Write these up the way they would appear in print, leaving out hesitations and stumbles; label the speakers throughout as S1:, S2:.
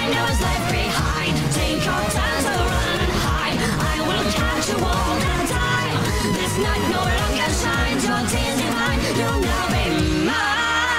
S1: find I was left behind. Take your time to run and hide. I will catch you all the time. This night no longer shines. Your tears divine. You'll now be mine.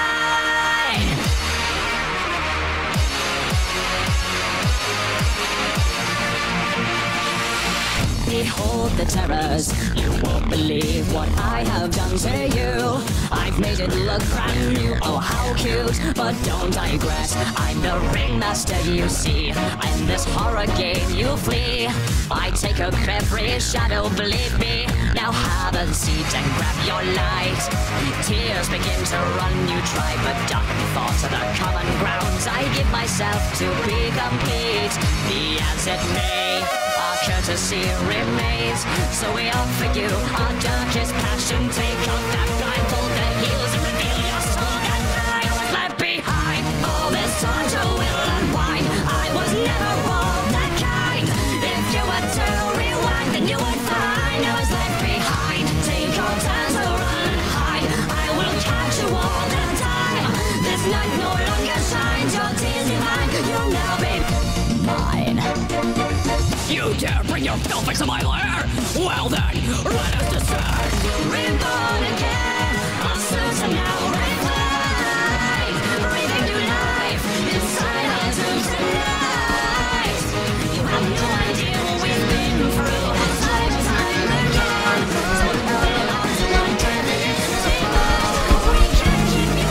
S1: Behold the terrors, you won't believe what I have done to you. I've made it look brand new, oh how cute, but don't digress. I'm the ringmaster you see, in this horror game you flee. I take up every shadow, believe me. Now have a seat and grab your light. Tears begin to run, you try, but dark thoughts are the common grounds. I give myself to be complete, be as it may. Our courtesy remains, so we offer you our darkest passion. Take off that blindfold, the heels, and reveal your soul at night. Left behind, all this time to will unwind. I was never all that kind. If you were to rewind, then you would find I was left behind. Take your time to run and hide. I will catch you all the time. This night no longer shines. Your tears divine. You'll now be mine. You dare bring your filth into my lair? Well then, let us descend. Reborn again, our souls are now reclaimed. Breathing new life inside our tombs tonight. You have no idea what we've been through. Time and time again. So hold on to one table. We can't keep you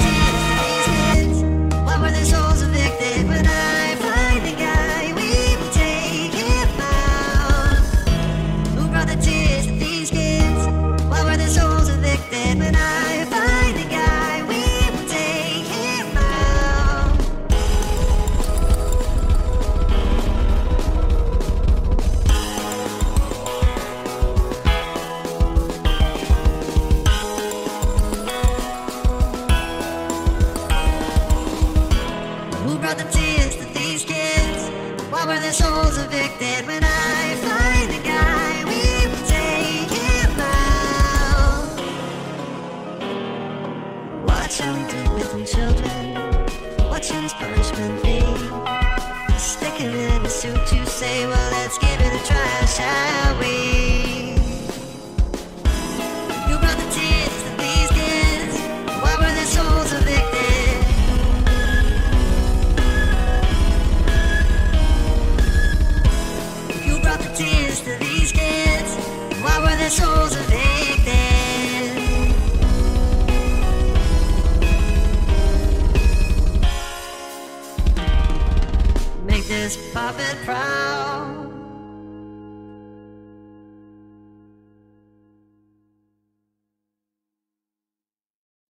S1: on.
S2: What were the souls evicted when I find the guy we will take him out? Who brought the tears to these kids? What were the souls evicted when I find the guy we will take him out? Who brought the tears to these kids? Why were their souls evicted when I find the guy we will take him out? Watch him do with them children. Watch his punishment be. Stick him in a suit to say, well, let's give it a try, shall we? Who brought the tears to these kids? Why were their souls evicted? You brought the tears to these kids. Why were their souls evicted? Make this puppet proud.